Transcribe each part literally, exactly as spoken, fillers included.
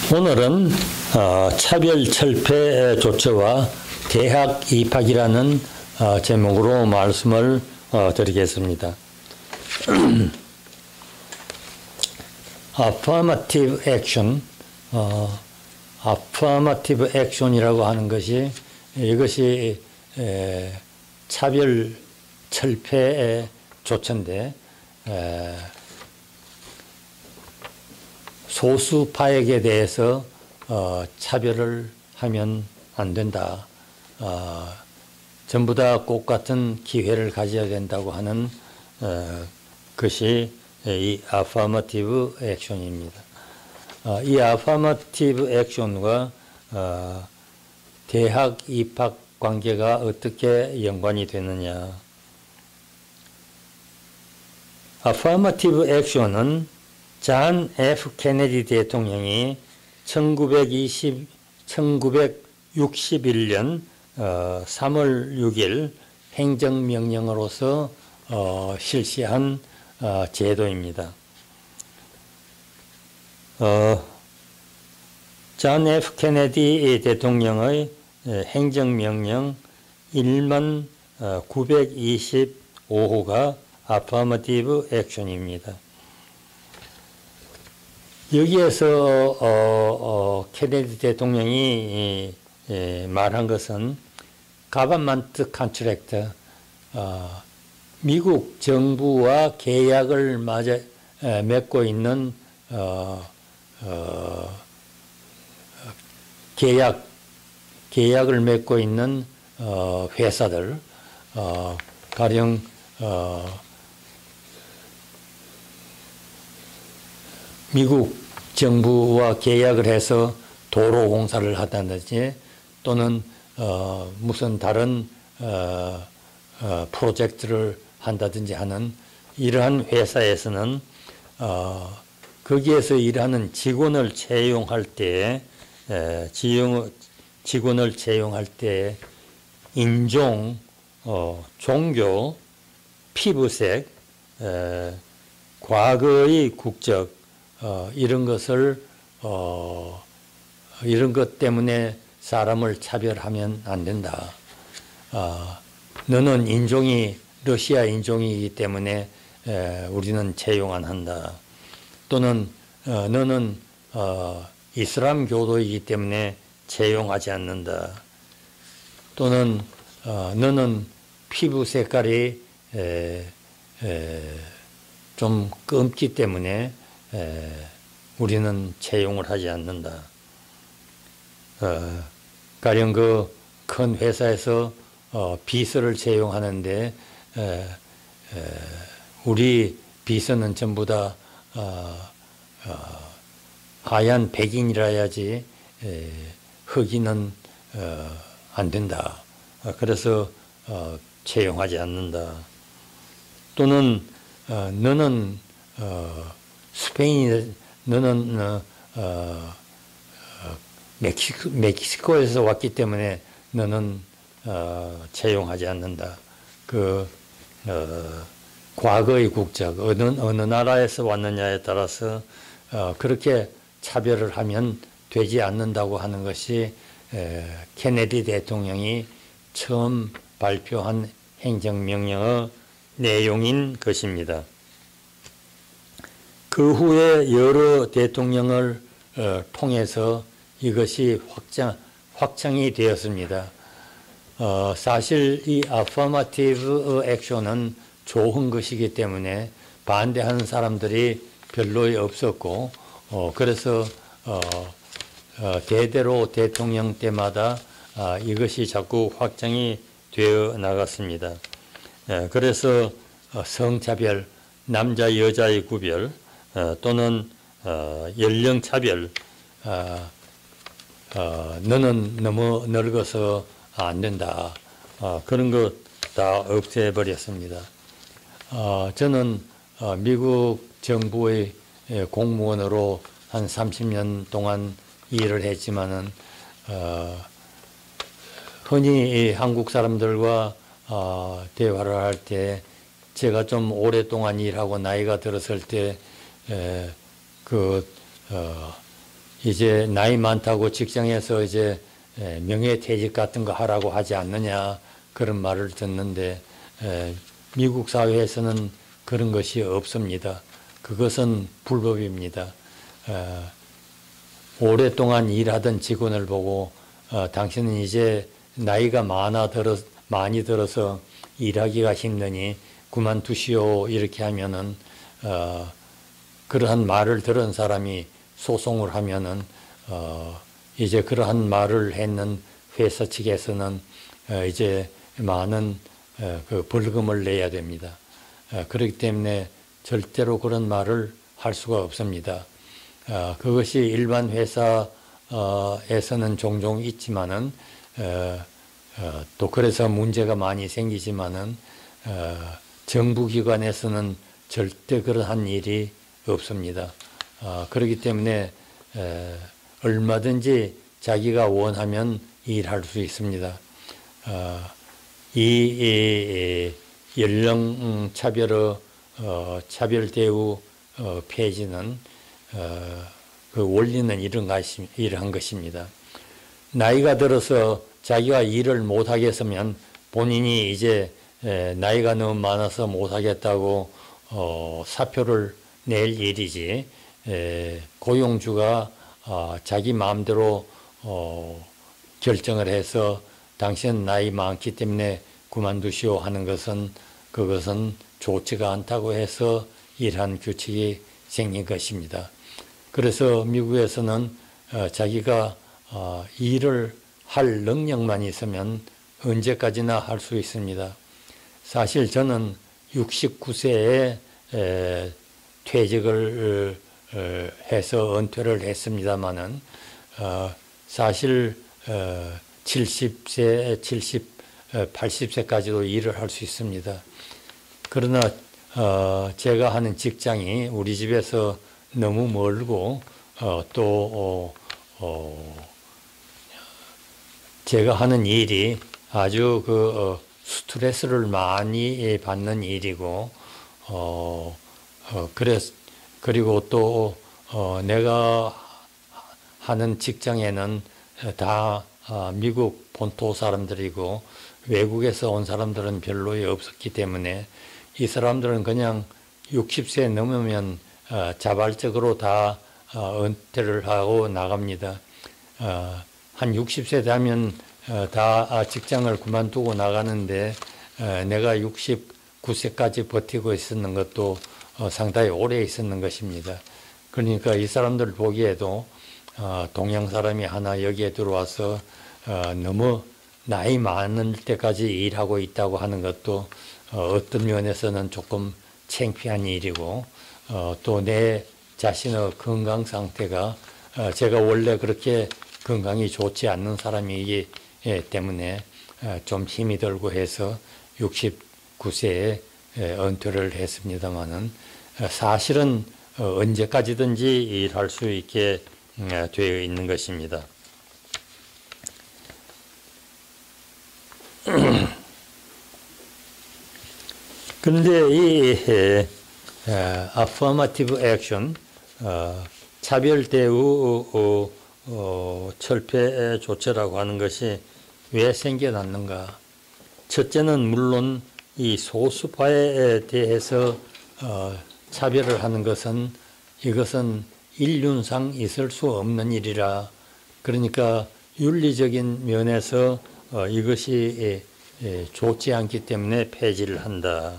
오늘은 어, 차별철폐 조처와 대학 입학이라는 어, 제목으로 말씀을 어, 드리겠습니다. affirmative action, 어, affirmative action이라고 하는 것이 이것이 에, 차별철폐의 조처인데 에, 소수파에게 대해서 어, 차별을 하면 안 된다. 어, 전부 다 똑같은 기회를 가져야 된다고 하는 어, 것이 이 affirmative action입니다. 어, 이 affirmative action과 어, 대학 입학 관계가 어떻게 연관이 되느냐. affirmative action은 존 에프 케네디 대통령이 천구백이십, 천구백육십일 년 어, 삼월 육일 행정명령으로서 어, 실시한 어, 제도입니다. 어, 존 에프 케네디 대통령의 행정명령 일만 구백이십오 호가 affirmative action입니다. 여기에서 어, 어, 케네디 대통령이 예, 말한 것은 government contract, 어, 미국 정부와 계약을 맞아, 에, 맺고 있는 어, 어, 계약 계약을 맺고 있는 어, 회사들, 어, 가령 어, 미국 정부와 계약을 해서 도로 공사를 하다든지 또는 어, 무슨 다른 어, 어, 프로젝트를 한다든지 하는 이러한 회사에서는 어, 거기에서 일하는 직원을 채용할 때 에, 지용, 직원을 채용할 때 인종, 어, 종교, 피부색, 에, 과거의 국적 어, 이런 것을 어, 이런 것 때문에 사람을 차별하면 안 된다. 어, 너는 인종이 러시아 인종이기 때문에 에, 우리는 채용 안 한다. 또는 어, 너는 어, 이슬람 교도이기 때문에 채용하지 않는다. 또는 어, 너는 피부 색깔이 에, 에, 좀 검기 때문에 에, 우리는 채용을 하지 않는다. 어, 가령 그 큰 회사에서 어, 비서를 채용하는데 에, 에, 우리 비서는 전부 다 어, 어, 하얀 백인이라야지 에, 흑인은 어, 안 된다. 어, 그래서 어, 채용하지 않는다. 또는 어, 너는 어, 스페인, 너는 어, 어, 멕시코, 멕시코에서 왔기 때문에 너는 어, 채용하지 않는다. 그 어, 과거의 국적, 어느, 어느 나라에서 왔느냐에 따라서 어, 그렇게 차별을 하면 되지 않는다고 하는 것이 에, 케네디 대통령이 처음 발표한 행정명령의 내용인 것입니다. 그 후에 여러 대통령을 어, 통해서 이것이 확장, 확장이 되었습니다. 어, 사실 이 affirmative action은 좋은 것이기 때문에 반대하는 사람들이 별로 없었고 어, 그래서 어, 어, 대대로 대통령 때마다 아, 이것이 자꾸 확장이 되어 나갔습니다. 예, 그래서 어, 성차별, 남자 여자의 구별 어, 또는 어, 연령차별, 어, 어, 너는 너무 늙어서 안 된다. 어, 그런 것 다 없애버렸습니다. 어, 저는 어, 미국 정부의 공무원으로 한 삼십 년 동안 일을 했지만은 어, 흔히 한국 사람들과 어, 대화를 할 때 제가 좀 오랫동안 일하고 나이가 들었을 때 그 어, 이제 나이 많다고 직장에서 이제 명예퇴직 같은 거 하라고 하지 않느냐 그런 말을 듣는데 미국 사회에서는 그런 것이 없습니다. 그것은 불법입니다. 오랫동안 일하던 직원을 보고 어, 당신은 이제 나이가 많아 들어, 많이 들어서 일하기가 힘드니 그만두시오 이렇게 하면은 어, 그러한 말을 들은 사람이 소송을 하면은 어, 이제 그러한 말을 했는 회사 측에서는 어, 이제 많은 어, 그 벌금을 내야 됩니다. 어, 그렇기 때문에 절대로 그런 말을 할 수가 없습니다. 어, 그것이 일반 회사에서는 종종 있지만은 어, 어, 또 그래서 문제가 많이 생기지만은 어, 정부기관에서는 절대 그러한 일이 없습니다. 어, 그렇기 때문에 에, 얼마든지 자기가 원하면 일할 수 있습니다. 어, 이, 이, 이 연령 차별의 어, 차별 대우 어, 폐지는 어, 그 원리는 이런 것이, 이러한 것입니다. 나이가 들어서 자기가 일을 못하겠으면 본인이 이제 에, 나이가 너무 많아서 못하겠다고 어, 사표를 낼 일이지 에, 고용주가 어, 자기 마음대로 어, 결정을 해서 당신 나이 많기 때문에 그만두시오 하는 것은 그것은 좋지가 않다고 해서 이러한 규칙이 생긴 것입니다. 그래서 미국에서는 어, 자기가 어, 일을 할 능력만 있으면 언제까지나 할 수 있습니다. 사실 저는 육십구 세에 에, 퇴직을 어, 해서 은퇴를 했습니다마는 어, 사실 어, 칠십 세, 칠십, 팔십 세까지도 일을 할 수 있습니다. 그러나 어, 제가 하는 직장이 우리 집에서 너무 멀고 어, 또 어, 어, 제가 하는 일이 아주 그 어, 스트레스를 많이 받는 일이고 어, 어, 그래서 그리고 또 어, 내가 하는 직장에는 다 어, 미국 본토 사람들이고 외국에서 온 사람들은 별로 없었기 때문에 이 사람들은 그냥 육십 세 넘으면 어, 자발적으로 다 어, 은퇴를 하고 나갑니다. 어, 한 육십 세 되면 어, 다 직장을 그만두고 나가는데 어, 내가 육십구 세까지 버티고 있었는 것도 어, 상당히 오래 있었는 것입니다. 그러니까 이 사람들 보기에도 어, 동양 사람이 하나 여기에 들어와서 어, 너무 나이 많을 때까지 일하고 있다고 하는 것도 어, 어떤 면에서는 조금 창피한 일이고 어, 또 내 자신의 건강 상태가 어, 제가 원래 그렇게 건강이 좋지 않는 사람이기 때문에 어, 좀 힘이 들고 해서 육십구 세에 은퇴를 했습니다마는 어, 사실은 어, 언제까지든지 일할 수 있게 어, 되어 있는 것입니다. 그런데 이 에, affirmative action, 어, 차별 대우 어, 어, 철폐 조처라고 하는 것이 왜 생겨났는가? 첫째는 물론 이 소수파에 대해서 어, 차별을 하는 것은 이것은 인륜상 있을 수 없는 일이라 그러니까 윤리적인 면에서 어, 이것이 예, 예, 좋지 않기 때문에 폐지를 한다.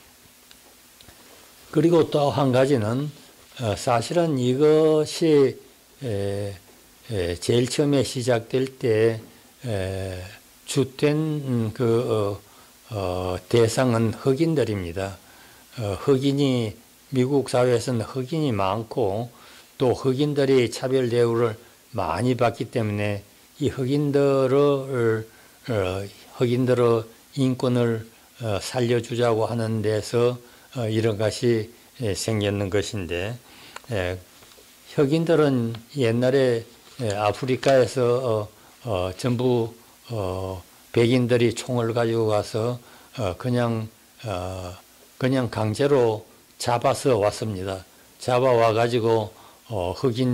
그리고 또 한 가지는 어, 사실은 이것이 에, 에, 제일 처음에 시작될 때 에, 주된 그 어, 어, 대상은 흑인들입니다. 어, 흑인이 미국 사회에서는 흑인이 많고 또 흑인들이 차별 대우를 많이 받기 때문에 이 흑인들을 어, 흑인들의 인권을 어, 살려주자고 하는 데서 어, 이런 것이 에, 생겼는 것인데 에, 흑인들은 옛날에 에, 아프리카에서 어, 어, 전부 어, 백인들이 총을 가지고 가서 어, 그냥 어, 그냥 강제로 잡아서 왔습니다. 잡아와 가지고 어, 흑인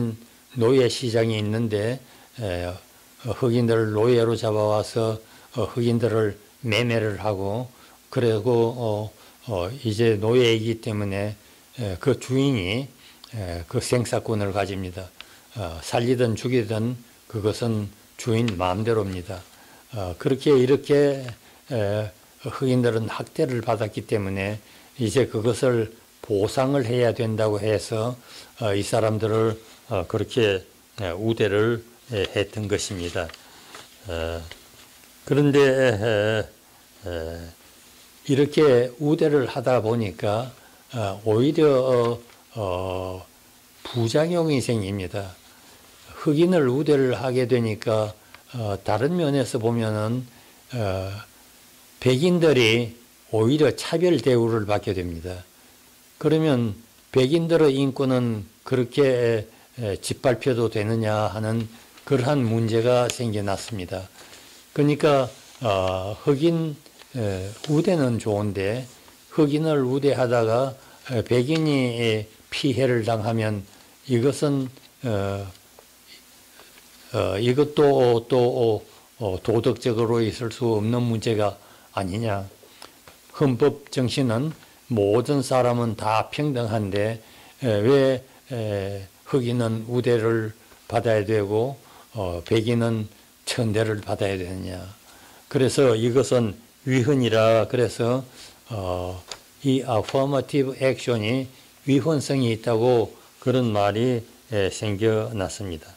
노예 시장이 있는데 에, 흑인들을 노예로 잡아와서 어, 흑인들을 매매를 하고 그리고 어, 어, 이제 노예이기 때문에 에, 그 주인이 에, 그 생사권을 가집니다. 어, 살리든 죽이든 그것은 주인 마음대로입니다. 어, 그렇게 이렇게 에, 흑인들은 학대를 받았기 때문에 이제 그것을 보상을 해야 된다고 해서 어, 이 사람들을 어, 그렇게 에, 우대를 에, 했던 것입니다. 어, 그런데 에, 에, 이렇게 우대를 하다 보니까 어, 오히려 어, 어, 부작용이 생깁니다. 흑인을 우대를 하게 되니까 어, 다른 면에서 보면은 어, 백인들이 오히려 차별 대우를 받게 됩니다. 그러면 백인들의 인권은 그렇게 짓밟혀도 되느냐 하는 그러한 문제가 생겨났습니다. 그러니까 어, 흑인 에, 우대는 좋은데 흑인을 우대하다가 백인이 피해를 당하면 이것은 어, 어, 이것도 또 어, 도덕적으로 있을 수 없는 문제가 아니냐. 헌법 정신은 모든 사람은 다 평등한데 에, 왜 에, 흑인은 우대를 받아야 되고 어, 백인은 천대를 받아야 되느냐. 그래서 이것은 위헌이라 그래서 어, 이 affirmative action이 위헌성이 있다고 그런 말이 에, 생겨났습니다.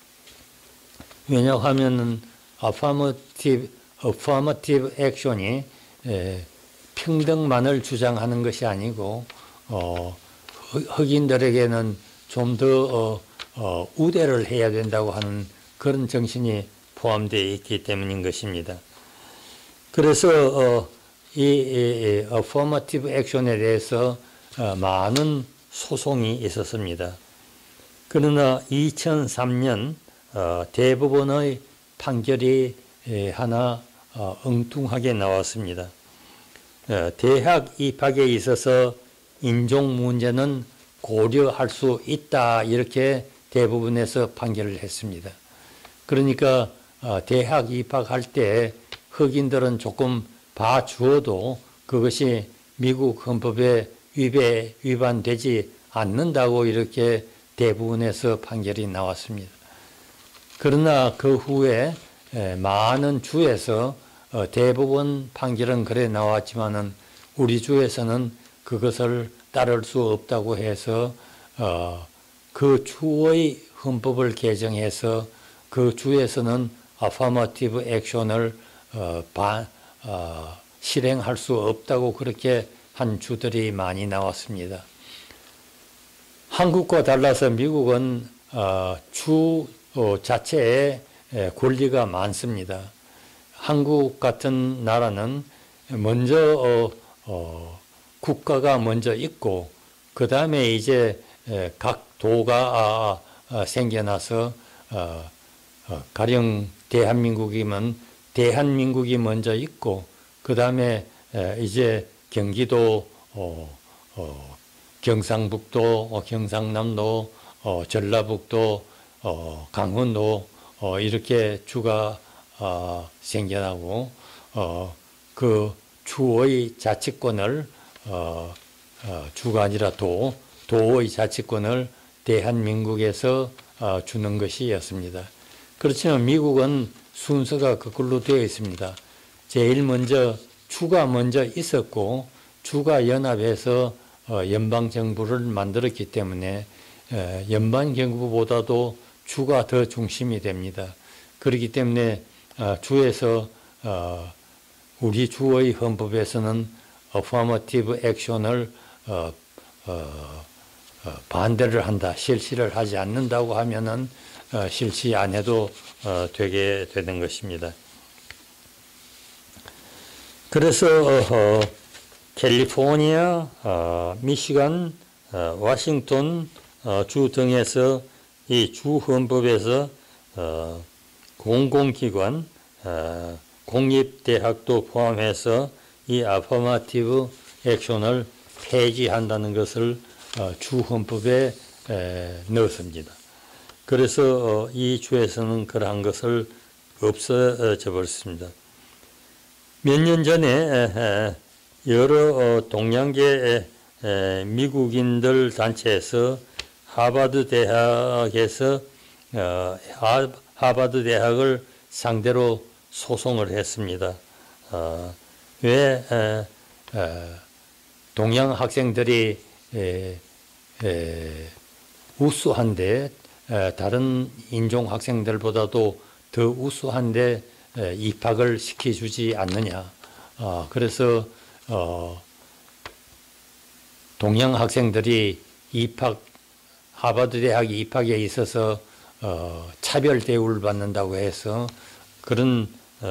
왜냐하면 affirmative, affirmative action이 에, 평등만을 주장하는 것이 아니고 어, 흑인들에게는 좀 더 어, 어, 우대를 해야 된다고 하는 그런 정신이 포함되어 있기 때문인 것입니다. 그래서 어, 이, 이, 이 affirmative action에 대해서 어, 많은 소송이 있었습니다. 그러나 이천삼 년 어, 대법원의 판결이 에, 하나 어, 엉뚱하게 나왔습니다. 어, 대학 입학에 있어서 인종 문제는 고려할 수 있다 이렇게 대법원에서 판결을 했습니다. 그러니까 어, 대학 입학할 때 흑인들은 조금 봐주어도 그것이 미국 헌법에 위배, 위반되지 않는다고 이렇게 대법원에서 판결이 나왔습니다. 그러나 그 후에 많은 주에서 대법원 판결은 그래 나왔지만은 우리 주에서는 그것을 따를 수 없다고 해서 그 주의 헌법을 개정해서 그 주에서는 affirmative action을 실행할 수 없다고 그렇게 한 주들이 많이 나왔습니다. 한국과 달라서 미국은 주 자체에 권리가 많습니다. 한국 같은 나라는 먼저 어, 어, 국가가 먼저 있고 그 다음에 이제 각 도가 생겨나서 어, 어, 가령 대한민국이면 대한민국이 먼저 있고 그 다음에 이제 경기도 어, 어, 경상북도, 어, 경상남도, 어, 전라북도, 어, 강원도 어, 이렇게 주가 어, 생겨나고 어, 그 주의 자치권을 어, 어, 주가 아니라 도, 도의 자치권을 대한민국에서 어, 주는 것이었습니다. 그렇지만 미국은 순서가 거꾸로 되어 있습니다. 제일 먼저 주가 먼저 있었고 주가 연합해서 어, 연방정부를 만들었기 때문에 에, 연방정부보다도 주가 더 중심이 됩니다. 그렇기 때문에 어, 주에서 어, 우리 주의 헌법에서는 affirmative action을 어, 어, 어, 반대를 한다, 실시를 하지 않는다고 하면은 어, 실시 안 해도 어, 되게 되는 것입니다. 그래서 어, 캘리포니아, 어, 미시간, 어, 워싱턴 어, 주 등에서 이 주 헌법에서 어, 공공기관, 어, 공립대학도 포함해서 이 affirmative action을 폐지한다는 것을 어, 주 헌법에 에, 넣었습니다. 그래서 이 주에서는 그러한 것을 없어져 버렸습니다. 몇 년 전에 여러 동양계 미국인들 단체에서 하버드 대학에서 하버드 대학을 상대로 소송을 했습니다. 왜 동양 학생들이 우수한데 다른 인종 학생들보다도 더 우수한데 입학을 시켜주지 않느냐. 그래서 동양 학생들이 입학 하버드 대학 입학에 있어서 차별 대우를 받는다고 해서 그런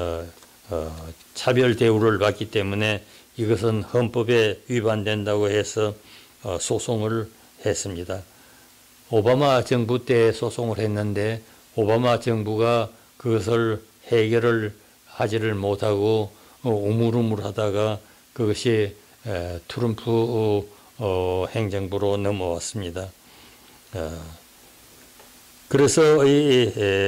차별 대우를 받기 때문에 이것은 헌법에 위반된다고 해서 소송을 했습니다. 오바마 정부 때 소송을 했는데 오바마 정부가 그것을 해결을 하지를 못하고 우물우물하다가 그것이 트럼프 행정부로 넘어왔습니다. 그래서 이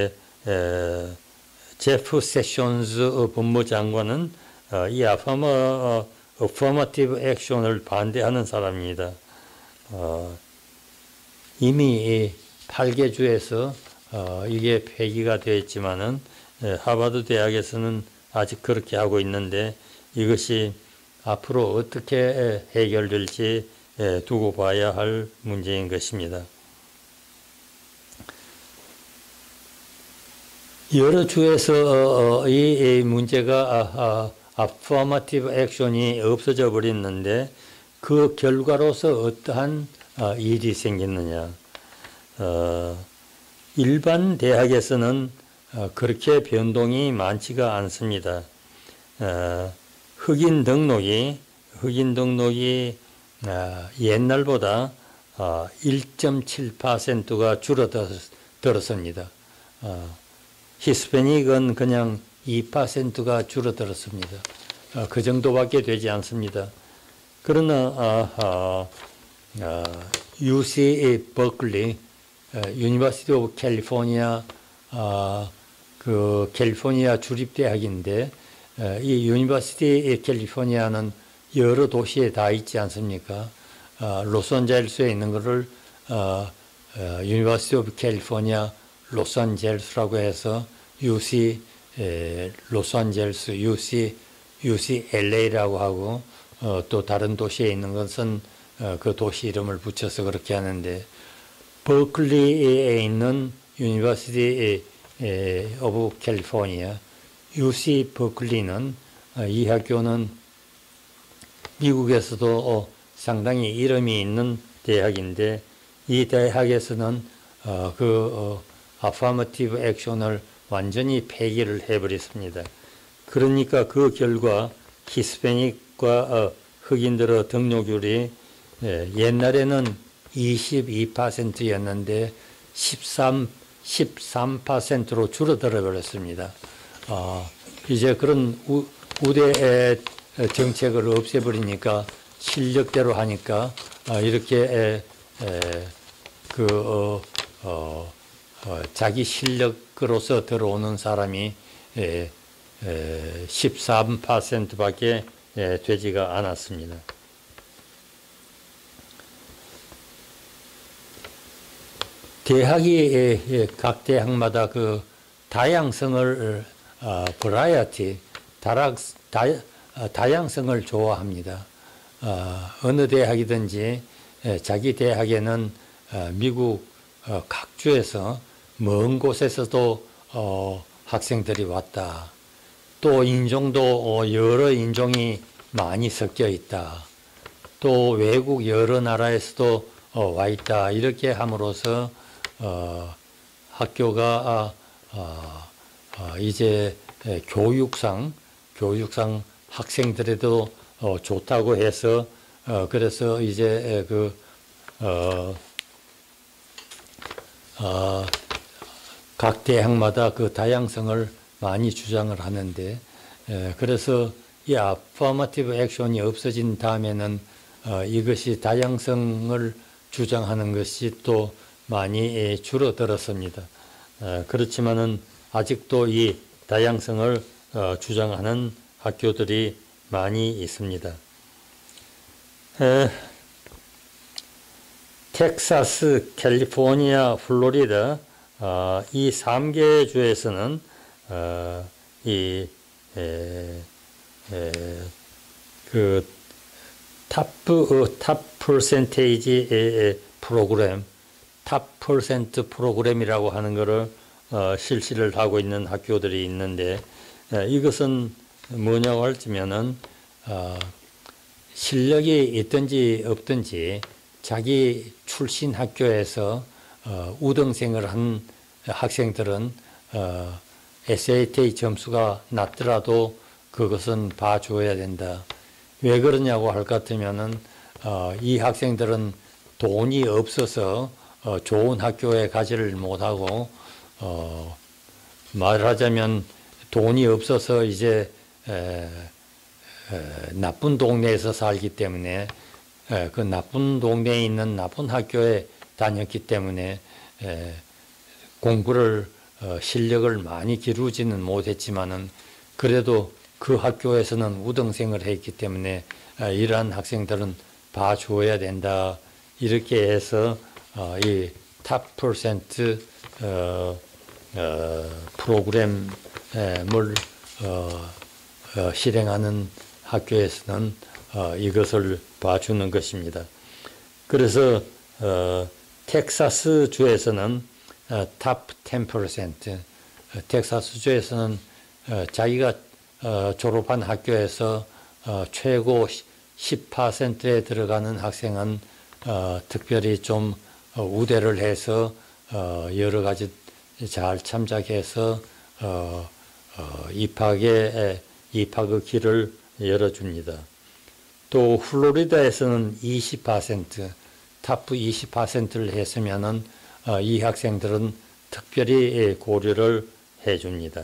제프 세션즈 법무장관은 이 아파머 어퍼머티브 액션을 반대하는 사람입니다. 어, 이미 팔 개 주에서 어, 이게 폐기가 되었지만은 하버드 대학에서는 아직 그렇게 하고 있는데 이것이 앞으로 어떻게 해결될지 두고 봐야 할 문제인 것입니다. 여러 주에서 이 문제가 affirmative action이 없어져 버렸는데 그 결과로서 어떠한 일이 생겼느냐. 일반 대학에서는 그렇게 변동이 많지가 않습니다. 흑인 등록이 흑인 등록이 옛날보다 일 점 칠 퍼센트가 줄어들었습니다. 히스패닉은 그냥 이 퍼센트가 줄어들었습니다. 그 정도밖에 되지 않습니다. 그러나 유씨 버클리, 유니버시티 오브 캘리포니아, 그 캘리포니아 주립대학인데 이 유니버시티 캘리포니아는 여러 도시에 다 있지 않습니까? 로스앤젤레스에 있는 것을 유니버시티 오브 캘리포니아 로스앤젤레스라고 해서 유씨 로스앤젤레스, 유씨 유씨엘에이라고 하고 어, 또 다른 도시에 있는 것은 어, 그 도시 이름을 붙여서 그렇게 하는데 버클리에 있는 유니버시티 오브 캘리포니아 유씨 버클리는 어, 이 학교는 미국에서도 어, 상당히 이름이 있는 대학인데 이 대학에서는 어, 그 어, affirmative action을 완전히 폐기를 해버렸습니다. 그러니까 그 결과 히스패닉과 어, 흑인들의 등록률이 예, 옛날에는 이십이 퍼센트였는데 십삼, 십삼 퍼센트로 줄어들어 버렸습니다. 어, 이제 그런 우, 우대 정책을 없애버리니까 실력대로 하니까 어, 이렇게 에, 에, 그 어, 어, 어, 자기 실력으로서 들어오는 사람이 에, 에, 십삼 퍼센트밖에 에, 되지가 않았습니다. 대학이 에, 에, 각 대학마다 그 다양성을 어, 버라이어티, 다락, 다, 어, 다양성을 좋아합니다. 어, 어느 대학이든지 에, 자기 대학에는 어, 미국 어, 각 주에서 먼 곳에서도 어, 학생들이 왔다. 또 인종도 어, 여러 인종이 많이 섞여 있다. 또 외국 여러 나라에서도 어, 와 있다. 이렇게 함으로써 어, 학교가 어, 어, 이제 교육상 교육상 학생들에도 어, 좋다고 해서 어, 그래서 이제 그 어, 어, 각 대학마다 그 다양성을 많이 주장을 하는데 에, 그래서 이 affirmative action이 없어진 다음에는 어, 이것이 다양성을 주장하는 것이 또 많이 줄어들었습니다. 그렇지만은 아직도 이 다양성을 주장하는 학교들이 많이 있습니다. 텍사스, 캘리포니아, 플로리다 이 세 개 주에서는 이 그 탑, 탑 퍼센테이지 프로그램, 탑 퍼센트 프로그램이라고 하는 것을 어, 실시를 하고 있는 학교들이 있는데 에, 이것은 뭐냐고 할지면은 어, 실력이 있든지 없든지 자기 출신 학교에서 어, 우등생을 한 학생들은 어, 에스에이티 점수가 낮더라도 그것은 봐줘야 된다. 왜 그러냐고 할 것 같으면은 어, 이 학생들은 돈이 없어서 어, 좋은 학교에 가지를 못하고 어, 말하자면 돈이 없어서 이제 에, 에, 나쁜 동네에서 살기 때문에 에, 그 나쁜 동네에 있는 나쁜 학교에 다녔기 때문에 에, 공부를 어, 실력을 많이 기르지는 못했지만은 그래도 그 학교에서는 우등생을 했기 때문에 에, 이러한 학생들은 봐줘야 된다. 이렇게 해서 어, 이 탑 퍼센트 어, 어, 프로그램을 어, 어, 실행하는 학교에서는 어, 이것을 봐주는 것입니다. 그래서 어, 텍사스 주에서는 어, 탑 텐 퍼센트, 어, 텍사스 주에서는 어, 자기가 어, 졸업한 학교에서 어, 최고 십 퍼센트에 들어가는 학생은 어, 특별히 좀 어, 우대를 해서 어, 여러 가지 잘 참작해서 어, 어, 입학의 입학의 길을 열어줍니다. 또 플로리다에서는 이십 퍼센트, 탑 이십 퍼센트를 했으면은 어, 이 학생들은 특별히 고려를 해줍니다.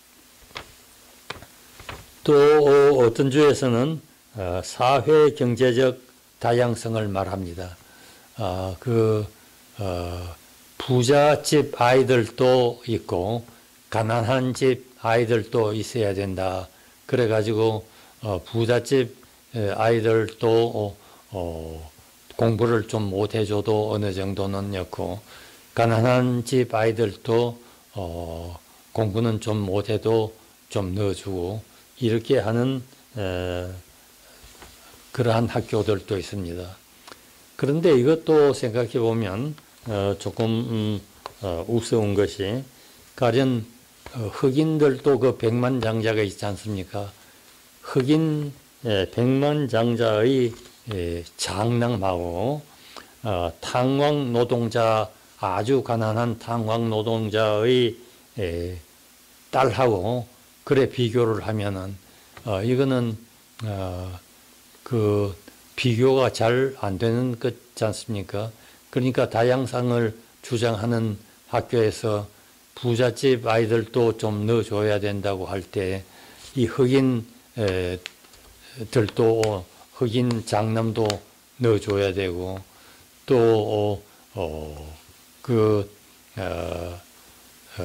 또 어, 어떤 주에서는 어, 사회 경제적 다양성을 말합니다. 어, 그 어, 부잣집 아이들도 있고 가난한 집 아이들도 있어야 된다. 그래가지고 어, 부잣집 아이들도 어, 어, 공부를 좀 못해줘도 어느 정도는 였고 가난한 집 아이들도 어, 공부는 좀 못해도 좀 넣어주고 이렇게 하는 에, 그러한 학교들도 있습니다. 그런데 이것도 생각해 보면 어, 조금 음, 어, 우스운 것이 가령 어, 흑인들도 그 백만장자가 있지 않습니까? 흑인 예, 백만장자의 예, 장남하고 어, 탄광 노동자 아주 가난한 탄광 노동자의 예, 딸하고 그래 비교를 하면은 어, 이거는 어, 그 비교가 잘 안 되는 거지 않습니까? 그러니까 다양성을 주장하는 학교에서 부잣집 아이들도 좀 넣어줘야 된다고 할 때 이 흑인 에, 들도 흑인 장남도 넣어줘야 되고 또 어, 그 어, 어,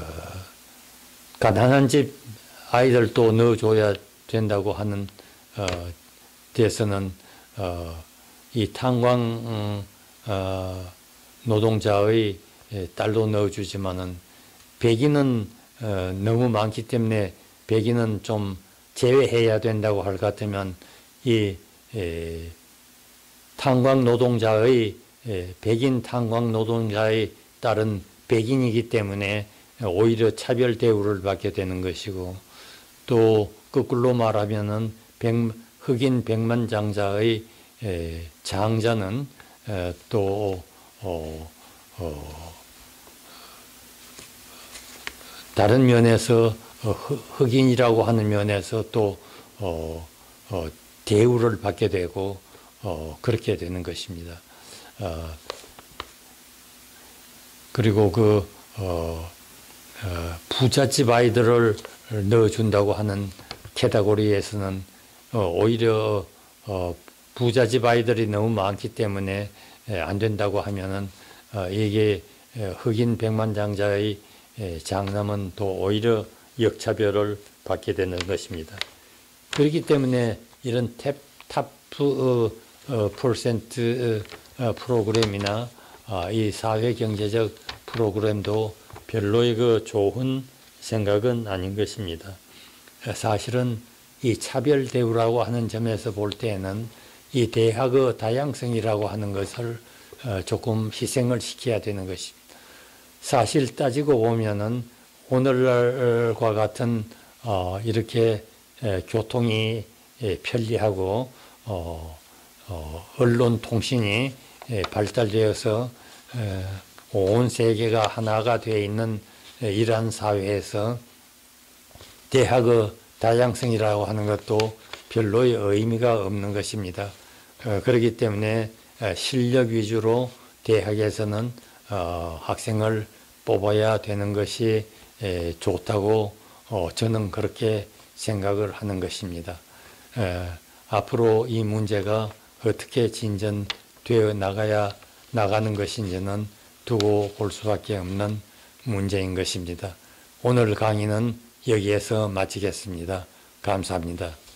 가난한 집 아이들도 넣어줘야 된다고 하는 어, 데서는 어, 이 탄광 음, 어, 노동자의 딸도 넣어주지만은 백인은 어, 너무 많기 때문에 백인은 좀 제외해야 된다고 할 것 같으면 이 에, 탄광 노동자의 에, 백인 탄광 노동자의 딸은 백인이기 때문에 오히려 차별 대우를 받게 되는 것이고 또 거꾸로 말하면은 백, 흑인 백만장자의 에, 장자는 에, 또 어, 어, 다른 면에서 어, 흑인이라고 하는 면에서 또 어, 어, 대우를 받게 되고 어, 그렇게 되는 것입니다. 어, 그리고 그 어, 어, 부잣집 아이들을 넣어준다고 하는 캐테고리에서는 어, 오히려 어, 부잣집 아이들이 너무 많기 때문에 에, 안 된다고 하면은 어, 이게 흑인 백만장자의 장남은 또 오히려 역차별을 받게 되는 것입니다. 그렇기 때문에 이런 탭, 타프 어, 퍼센트 어, 프로그램이나 아, 이 사회경제적 프로그램도 별로의 그 좋은 생각은 아닌 것입니다. 사실은 이 차별 대우라고 하는 점에서 볼 때에는 이 대학의 다양성이라고 하는 것을 어, 조금 희생을 시켜야 되는 것입니다. 사실 따지고 보면은 오늘날과 같은 어, 이렇게 에, 교통이 에, 편리하고 어, 어, 언론 통신이 에, 발달되어서 에, 온 세계가 하나가 되어 있는 에, 이러한 사회에서 대학의 다양성이라고 하는 것도 별로의 의미가 없는 것입니다. 어, 그렇기 때문에 에, 실력 위주로 대학에서는 어, 학생을 뽑아야 되는 것이 에, 좋다고 어, 저는 그렇게 생각을 하는 것입니다. 에, 앞으로 이 문제가 어떻게 진전되어 나가야 나가는 것인지는 두고 볼 수밖에 없는 문제인 것입니다. 오늘 강의는 여기에서 마치겠습니다. 감사합니다.